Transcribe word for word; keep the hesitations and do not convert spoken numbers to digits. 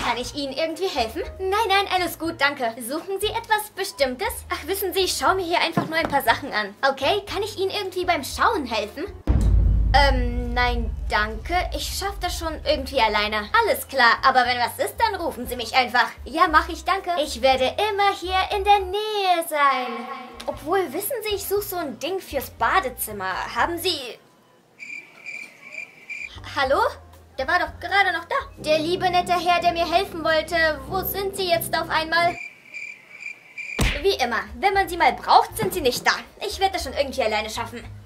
Kann ich Ihnen irgendwie helfen? Nein, nein, alles gut, danke. Suchen Sie etwas Bestimmtes? Ach, wissen Sie, ich schaue mir hier einfach nur ein paar Sachen an. Okay, kann ich Ihnen irgendwie beim Schauen helfen? Ähm, nein, danke. Ich schaffe das schon irgendwie alleine. Alles klar, aber wenn was ist, dann rufen Sie mich einfach. Ja, mache ich, danke. Ich werde immer hier in der Nähe sein. Obwohl, wissen Sie, ich suche so ein Ding fürs Badezimmer. Haben Sie... Hallo? Der war doch gerade noch da. Der liebe nette Herr, der mir helfen wollte. Wo sind Sie jetzt auf einmal? Wie immer, wenn man Sie mal braucht, sind Sie nicht da. Ich werde das schon irgendwie alleine schaffen.